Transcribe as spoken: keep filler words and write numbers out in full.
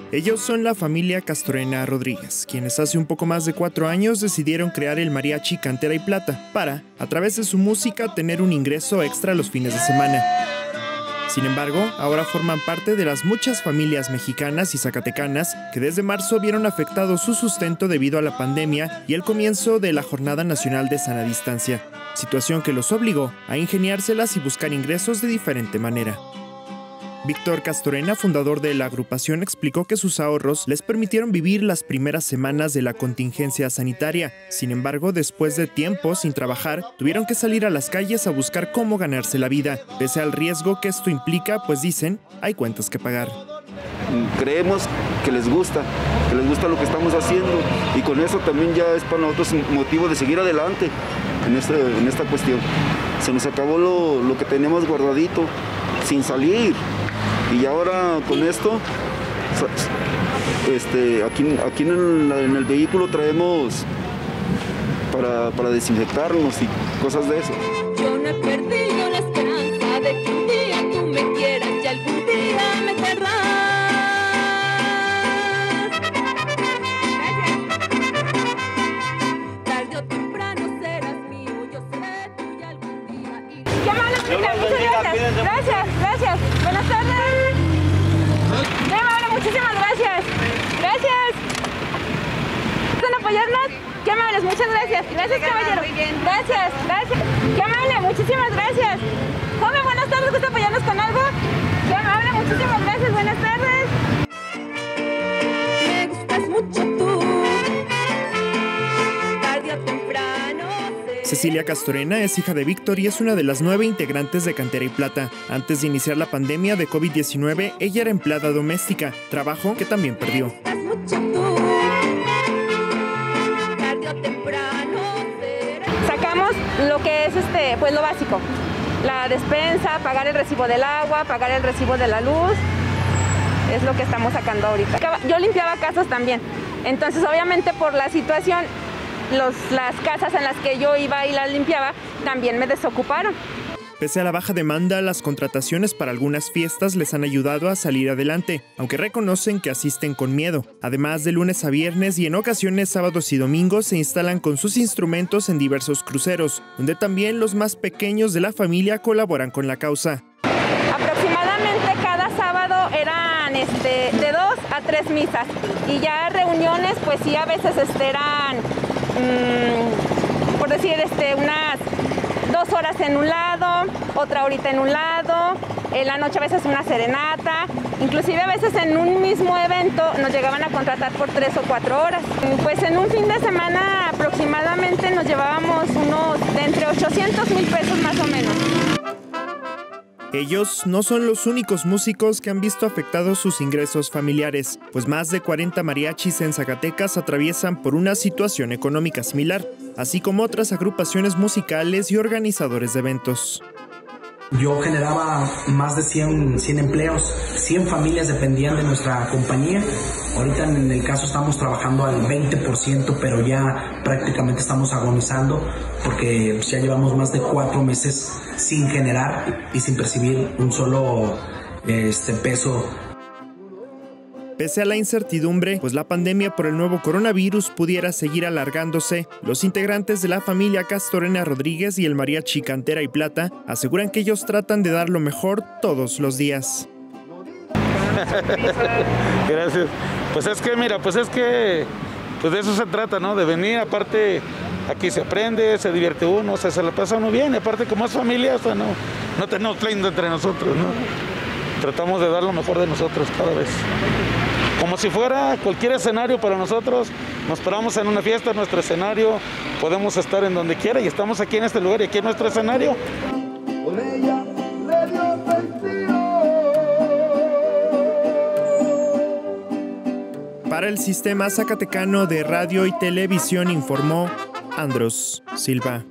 Ellos son la familia Castorena Rodríguez, quienes hace un poco más de cuatro años decidieron crear el mariachi Cantera y Plata para, a través de su música, tener un ingreso extra los fines de semana. Sin embargo, ahora forman parte de las muchas familias mexicanas y zacatecanas que desde marzo vieron afectado su sustento debido a la pandemia y el comienzo de la Jornada Nacional de Sana Distancia, situación que los obligó a ingeniárselas y buscar ingresos de diferente manera. Víctor Castorena, fundador de la agrupación, explicó que sus ahorros les permitieron vivir las primeras semanas de la contingencia sanitaria. Sin embargo, después de tiempo sin trabajar, tuvieron que salir a las calles a buscar cómo ganarse la vida, pese al riesgo que esto implica, pues dicen, hay cuentas que pagar. Creemos que les gusta, que les gusta lo que estamos haciendo y con eso también ya es para nosotros un motivo de seguir adelante en, este, en esta cuestión. Se nos acabó lo, lo que teníamos guardadito sin salir. Y ahora con esto, este, aquí, aquí en, el, en el vehículo traemos para, para desinfectarnos y cosas de eso. Yo no he perdido la esperanza de que un día tú me quieras y algún día me querrás. Tarde o temprano serás mío, yo seré tuya algún día. Y... ¡Qué amable, muchas gracias! Gracias, gracias. Buenas tardes. ¡Qué amable, muchísimas gracias! ¡Gracias! ¿Pueden apoyarnos? ¡Qué amables, muchas gracias! Gracias, caballero. Muy bien. Gracias, gracias. ¡Qué amable, muchísimas gracias! Joven, buenas tardes. ¿Gusta apoyarnos con algo? ¡Qué amable, muchísimas gracias! Buenas tardes. Me gustas mucho tú. Tarde o temprano. Cecilia Castorena es hija de Víctor y es una de las nueve integrantes de Cantera y Plata. Antes de iniciar la pandemia de COVID diecinueve, ella era empleada doméstica, trabajo que también perdió. Sacamos lo que es este, pues lo básico, la despensa, pagar el recibo del agua, pagar el recibo de la luz, es lo que estamos sacando ahorita. Yo limpiaba casas también, entonces obviamente por la situación, Los, las casas en las que yo iba y las limpiaba también me desocuparon. Pese a la baja demanda, las contrataciones para algunas fiestas les han ayudado a salir adelante, aunque reconocen que asisten con miedo. Además, de lunes a viernes y en ocasiones sábados y domingos se instalan con sus instrumentos en diversos cruceros, donde también los más pequeños de la familia colaboran con la causa. Aproximadamente cada sábado eran este, de dos a tres misas y ya reuniones, pues sí, a veces este, eran... por decir, este, unas dos horas en un lado, otra horita en un lado, en la noche a veces una serenata, inclusive a veces en un mismo evento nos llegaban a contratar por tres o cuatro horas. Pues en un fin de semana aproximadamente nos llevábamos unos de entre ochocientos mil pesos más o menos. Ellos no son los únicos músicos que han visto afectados sus ingresos familiares, pues más de cuarenta mariachis en Zacatecas atraviesan por una situación económica similar, así como otras agrupaciones musicales y organizadores de eventos. Yo generaba más de cien, cien empleos, cien familias dependían de nuestra compañía. Ahorita en el caso estamos trabajando al veinte por ciento, pero ya prácticamente estamos agonizando porque ya llevamos más de cuatro meses sin generar y sin percibir un solo este, peso. Pese a la incertidumbre, pues la pandemia por el nuevo coronavirus pudiera seguir alargándose, los integrantes de la familia Castorena Rodríguez y el mariachi Cantera y Plata aseguran que ellos tratan de dar lo mejor todos los días. Gracias. Pues es que, mira, pues es que pues de eso se trata, ¿no? De venir, aparte aquí se aprende, se divierte uno, o sea, se la pasa uno bien, y aparte como es familia, o sea, no, no tenemos pleito entre nosotros, ¿no? Tratamos de dar lo mejor de nosotros cada vez. Como si fuera cualquier escenario para nosotros, nos paramos en una fiesta, en nuestro escenario, podemos estar en donde quiera y estamos aquí en este lugar y aquí en nuestro escenario. Para el Sistema Zacatecano de Radio y Televisión informó Andros Silva.